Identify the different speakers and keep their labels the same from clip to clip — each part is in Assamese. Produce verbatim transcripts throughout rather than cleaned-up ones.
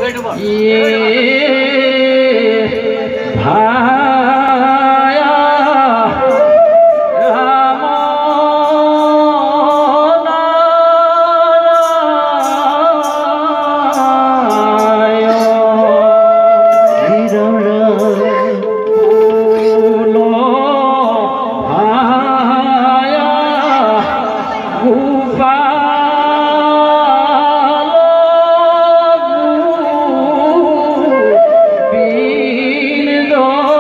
Speaker 1: बीन दो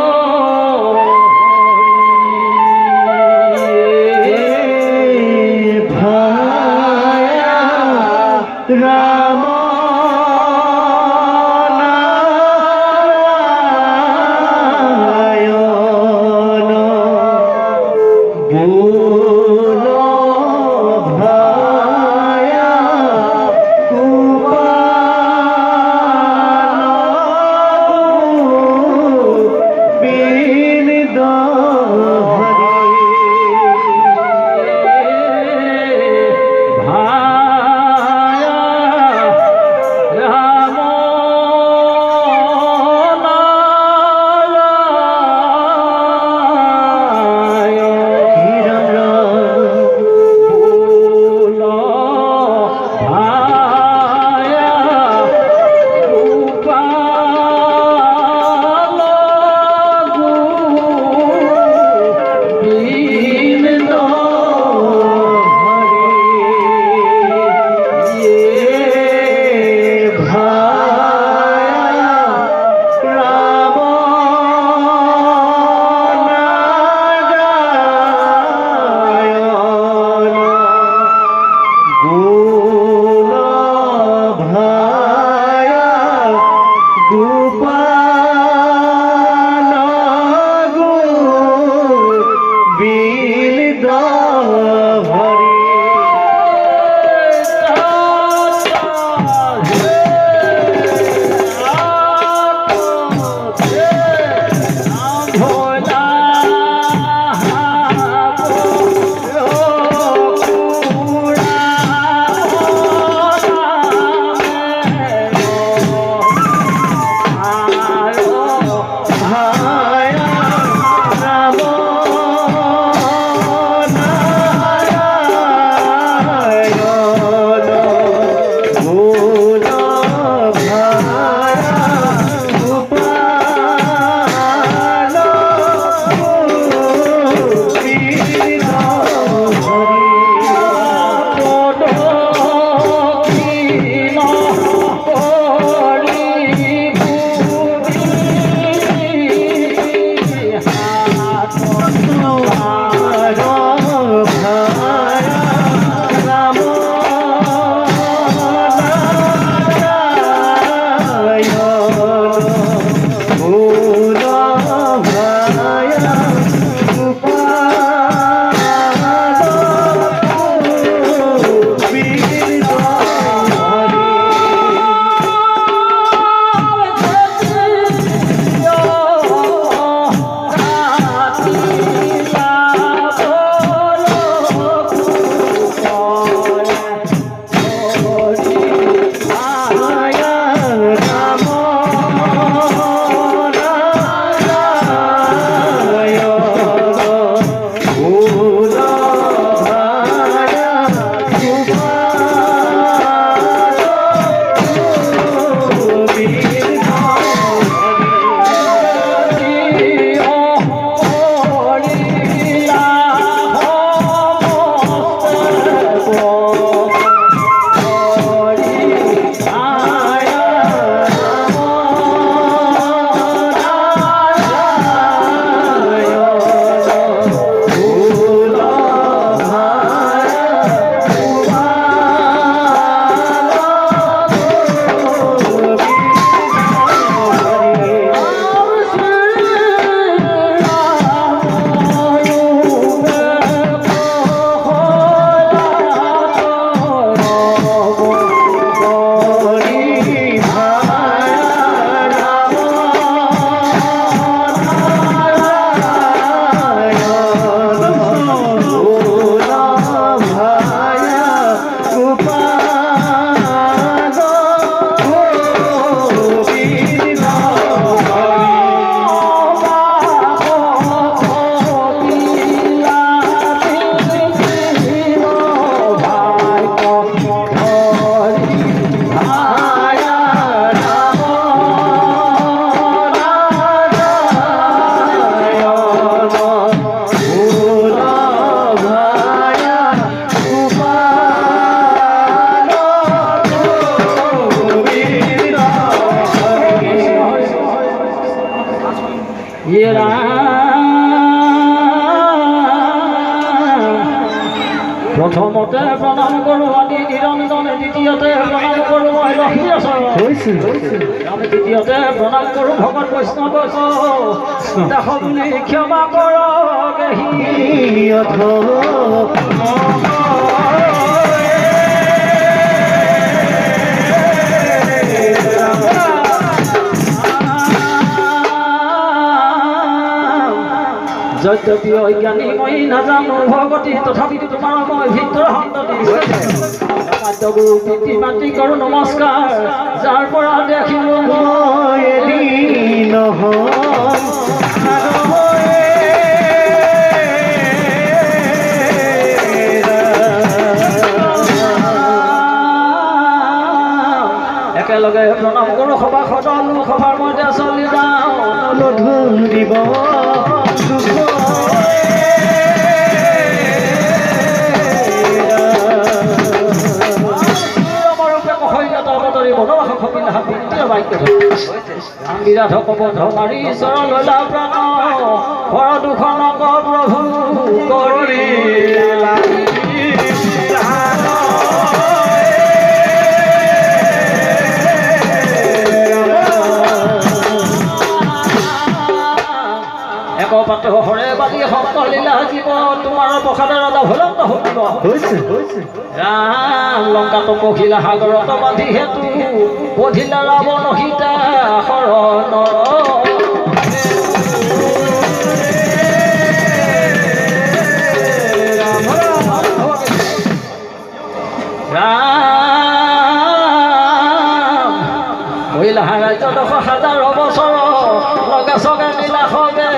Speaker 1: प्रथमते प्रणाम करूँ आदि निरंजन द्वितीयते प्रणाम करूँ मैं द्वितीयते प्रणाम करूँ भगत वैष्णव देख बुली क्षमा यद्यपि अज्ञानी मैं नाजानो भगवती तथापि तुम्हारा मैं भितर सन्तति गुरु पितृ मातृ करो नमस्कार जार पर देखिलो एकेलगे प्रणम करो सभा सदन सभार मध्य चलि जाओ लधुन দিব বিরাট কবধ মারি চৰণ লা প্ৰাণ পৰ দুখন প্ৰভু কৰি এক পাত্ৰ হৰে বালি সকলীলা জীৱ তোমাৰ প্ৰসাদৰ ৰাধা ভলন্ত শুনিব ৰাম লংকাত পখিলা সাগৰত বান্ধি হেতু বধিলা ৰাৱণ সীতা শৰণ ৰাম মহিলা ৰাজ্য দশ হাজাৰ বছৰ লগে চগে নীলা সগে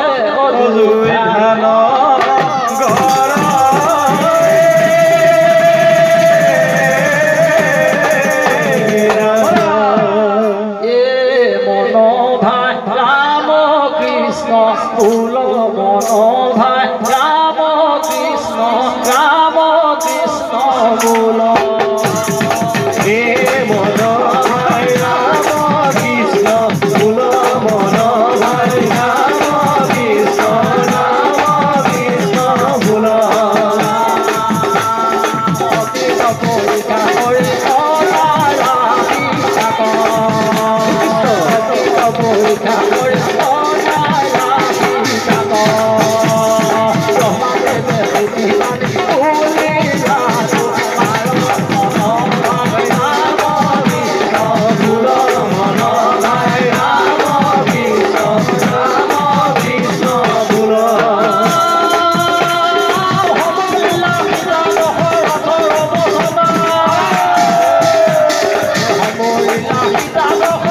Speaker 1: ফুল মন ভাই রাম কৃষ্ণ রাম কৃষ্ণ বল হে মন ভাই রাম কৃষ্ণ ফুল মন ভাই রাম কৃষ্ণ রাম কৃষ্ণ বল পরীক্ষা করে পরীক্ষা করে Stop!